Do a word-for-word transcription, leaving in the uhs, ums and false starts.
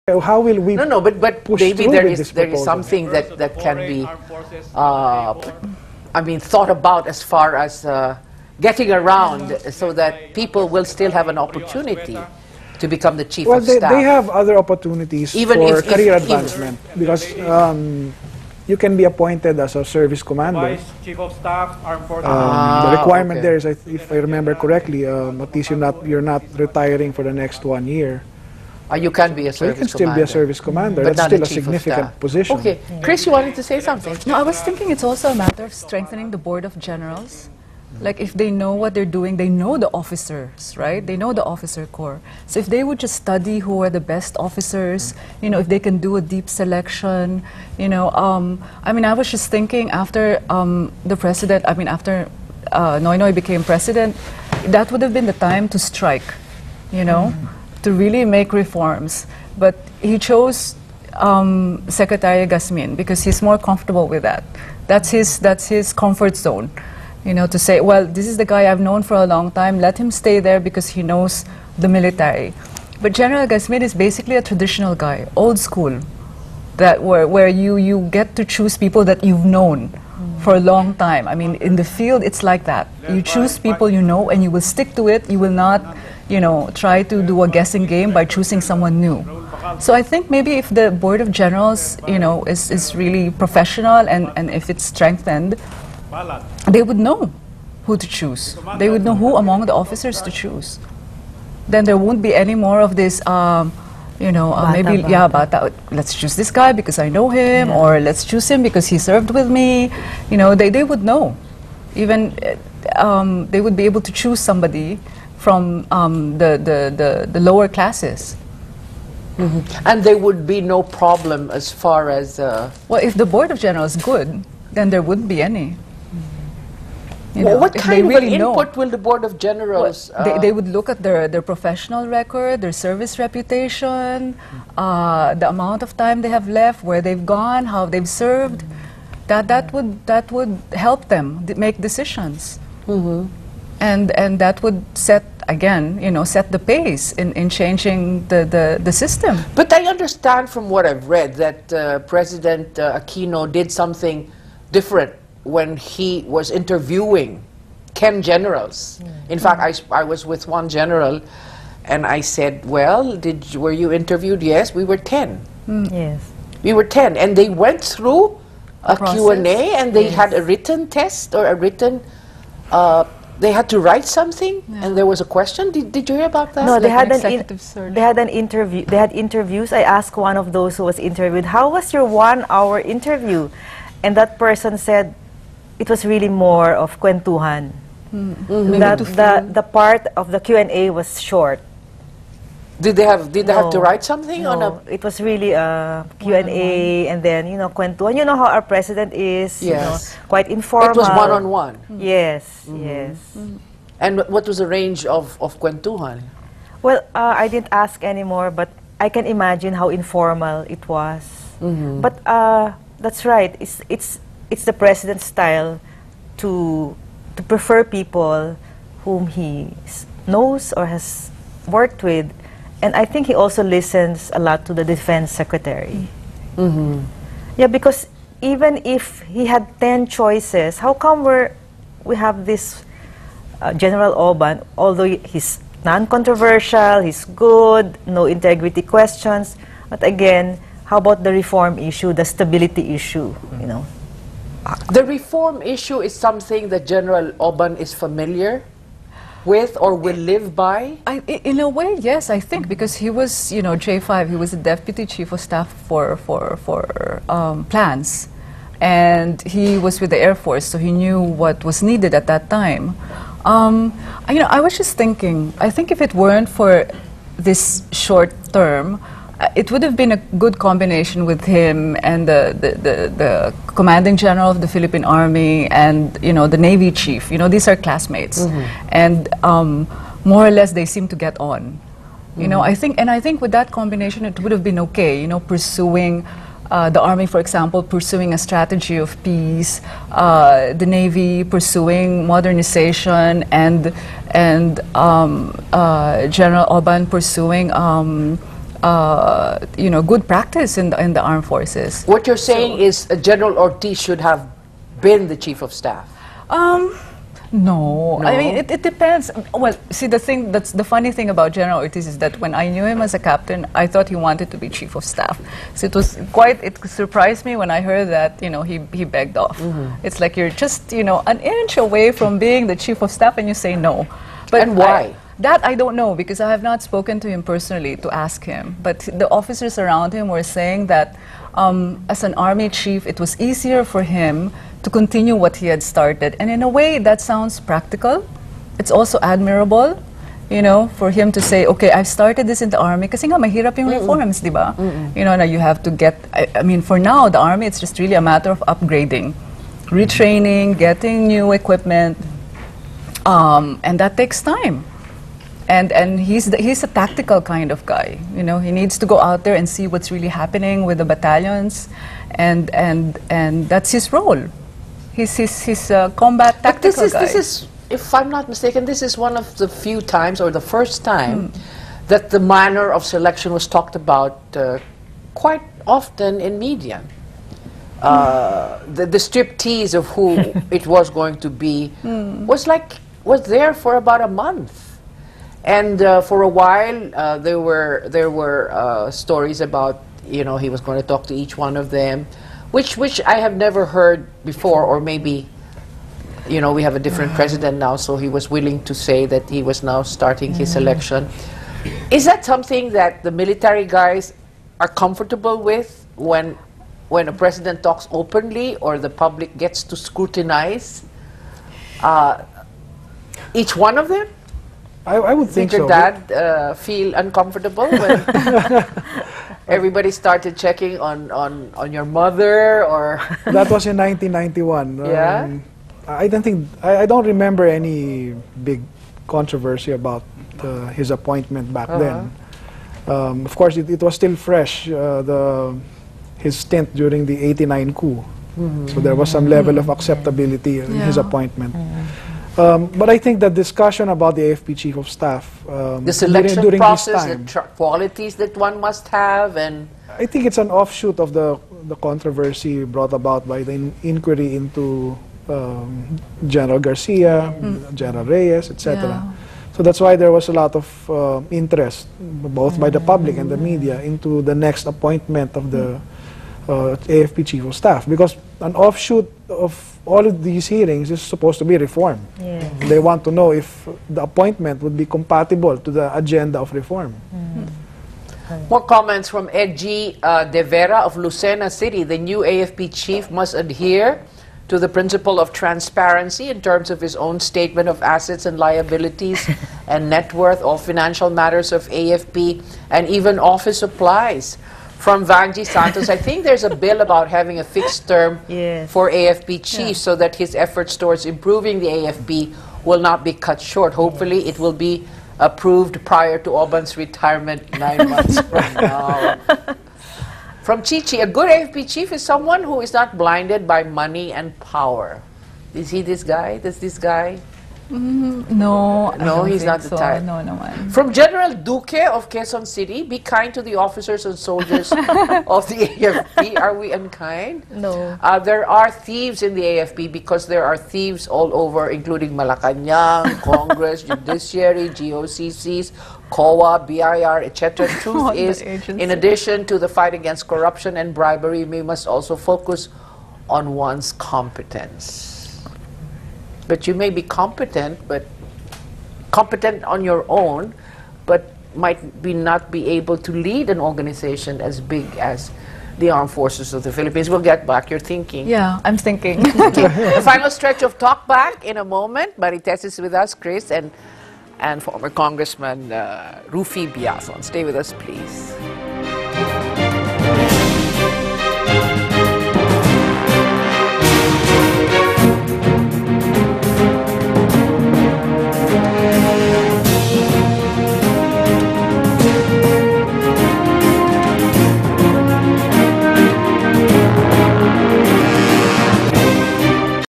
How will we No, no, but, but push maybe through there with is, this there is proposal? something that, that can be, uh, I mean, thought about as far as uh, getting around so that people will still have an opportunity to become the chief Well, of they, staff. they have other opportunities Even for if- if- career if- advancement because um, you can be appointed as a service commander. Vice Chief of Staff, Armed Forces. Um, Ah, the requirement okay. there is, I th if I remember correctly, um, at least you're not you're not retiring for the next one year. Uh, you can be a So you service can still commander. be a service commander. But That's not still a a chief of significant staff. position. Okay, Chris, you wanted to say something? No, I was thinking it's also a matter of strengthening the Board of Generals. Like if they know what they're doing, they know the officers, right? They know the officer corps. So if they would just study who are the best officers, you know, if they can do a deep selection, you know, um, I mean, I was just thinking after um, the president, I mean, after uh, Noy Noy became president, that would have been the time to strike, you know, mm-hmm. to really make reforms. But he chose um, Secretary Gasmin because he's more comfortable with that. That's his, that's his comfort zone. You know, to say, well, this is the guy I've known for a long time, let him stay there because he knows the military. But General Gasmin is basically a traditional guy, old school, that where, where you, you get to choose people that you've known mm. for a long time. I mean, in the field, it's like that. You choose people you know and you will stick to it. You will not, you know, try to do a guessing game by choosing someone new. So I think maybe if the Board of Generals, you know, is, is really professional and, and if it's strengthened, they would know who to choose. They would know who among the officers to choose. Then there won't be any more of this, um, you know, uh, Bata, maybe, bata. yeah, but let's choose this guy because I know him, Yeah. or let's choose him because he served with me. You know, they, they would know. Even, uh, um, they would be able to choose somebody from um, the, the, the, the lower classes. Mm-hmm. And there would be no problem as far as... Uh, Well, if the Board of Generals is good, then there wouldn't be any. You well, know, what if kind they of really an know. input will the Board of Generals... Well, they, uh, they would look at their, their professional record, their service reputation, uh, the amount of time they have left, where they've gone, how they've served. That, that, would, that would help them d make decisions. Mm-hmm. And, and that would set, again, you know, set the pace in, in changing the, the, the system. But I understand from what I've read that uh, President uh, Aquino did something different when he was interviewing ten generals. Mm. In fact, I, I was with one general and I said, well, did, were you interviewed? Yes, we were ten. Mm. Yes. We were ten. And they went through a Process. Q and A and they Yes. had a written test or a written... Uh, they had to write something Yeah. and there was a question. Did, did you hear about that? No, It's they like had an an in, executive search. they had an interview. They had interviews. I asked one of those who was interviewed, "How was your one-hour interview?" And that person said, "It was really more of kwentuhan. Mm-hmm. That the the part of the Q and A was short. Did they have, did they have to No. write something on a... No, it was really a Q and A, and then you know kwentuhan. You know how our president is. You know, Yes. quite informal. It was one-on-one. Yes, Mm-hmm. yes. And what was the range of, of kwentuhan? Well, uh, I didn't ask anymore, but I can imagine how informal it was. Mm-hmm. But uh, that's right. It's it's it's the president's style to to prefer people whom he s- knows or has worked with, and I think he also listens a lot to the defense secretary. Mm-hmm. Yeah, because even if he had ten choices, how come we're we have this uh, General Oban, although he's non-controversial, he's good, no integrity questions, but again, how about the reform issue, the stability issue, you know? The reform issue is something that General Oban is familiar with or will live by? I, i- in a way, yes, I think, because he was, you know, J five, he was the Deputy Chief of Staff for, for, for um, plans. And he was with the Air Force, so he knew what was needed at that time. Um, I- you know, I was just thinking, I think if it weren't for this short term, uh, it would have been a good combination with him and the, the, the, the Commanding General of the Philippine Army and, you know, the Navy Chief. You know, these are classmates. Mm-hmm. And um, more or less they seem to get on. You know, I think, and I think with that combination it would have been okay, you know, pursuing Uh, the Army, for example, pursuing a strategy of peace, uh, the Navy pursuing modernization, and, and um, uh, General Oban pursuing um, uh, you know, good practice in the, in the armed forces. What you're saying so, is uh, General Ortiz should have been the chief of staff. Um, no. no, I mean it, it depends. Well, see, the thing that's the funny thing about General Ortiz is that when I knew him as a captain, I thought he wanted to be chief of staff. So it was quite. It surprised me when I heard that you know he he begged off. Mm-hmm. It's like you're just you know an inch away from being the chief of staff and you say no. But and why? I, that I don't know because I have not spoken to him personally to ask him. But the officers around him were saying that um, as an army chief, it was easier for him to continue what he had started. And in a way, that sounds practical. It's also admirable, you know, for him to say, okay, I've started this in the army kasi nga mahirap yung reforms, di ba? You know, now you have to get, I, I mean, for now, the army, it's just really a matter of upgrading, retraining, getting new equipment, um, and that takes time. And, and he's, the, he's a tactical kind of guy, you know, he needs to go out there and see what's really happening with the battalions, and, and, and that's his role. He's, he's, he's a combat tactical but this is, guy. This is, if I'm not mistaken, this is one of the few times, or the first time, mm. that the manner of selection was talked about uh, quite often in media. Uh, mm. the, the striptease of who it was going to be mm. was like, was there for about a month. And uh, for a while, uh, there were, there were uh, stories about, you know, he was going to talk to each one of them. Which, which I have never heard before, or maybe, you know, we have a different president now, so he was willing to say that he was now starting his election. Is that something that the military guys are comfortable with when, when a president talks openly, or the public gets to scrutinize uh, each one of them? I, I would think Did your so. dad uh, feel uncomfortable when everybody started checking on, on, on your mother, or? That was in nineteen ninety-one. Yeah? Um, I don't think, I, I don't remember any big controversy about uh, his appointment back uh-huh. then. Um, of course, it, it was still fresh, uh, the, his stint during the eighty-nine coup. Mm-hmm. So there was some level of acceptability in yeah. his appointment. Mm-hmm. Um, but I think the discussion about the A F P Chief of Staff, um, the selection during, during process, this time, the tr qualities that one must have, and I think it's an offshoot of the the controversy brought about by the in inquiry into um, General Garcia, mm. General Reyes, et cetera. Yeah. So that's why there was a lot of uh, interest, both mm. by the public and the media, into the next appointment of the uh, A F P Chief of Staff, because an offshoot of all of these hearings is supposed to be reform. Yeah. They want to know if the appointment would be compatible to the agenda of reform. Mm. More comments from Edgy uh, De Vera of Lucena City. The new A F P chief must adhere to the principle of transparency in terms of his own statement of assets and liabilities and net worth, all financial matters of A F P, and even office supplies. From Vanji Santos, I think there's a bill about having a fixed term yes. for A F P chief, yeah. so that his efforts towards improving the A F P will not be cut short. Hopefully it will be approved prior to Oban's retirement nine months from now. From Chichi, a good A F P chief is someone who is not blinded by money and power. Is he this guy? Does this guy? Mm, no, no, he's not the so. type. No, no one. From General Duque of Quezon City, be kind to the officers and soldiers of the A F P. Are we unkind? No. Uh, there are thieves in the A F P because there are thieves all over, including Malacanang, Congress, Judiciary, G O C Cs, C O A, B I R, et cetera. Truth is, in addition to the fight against corruption and bribery, we must also focus on one's competence. But you may be competent, but competent on your own, but might be not be able to lead an organization as big as the Armed Forces of the Philippines. We'll get back. You're thinking. Yeah, I'm thinking. The final stretch of Talkback in a moment. Marites is with us, Cris, and, and former Congressman uh, Rufino Biazon. Stay with us, please.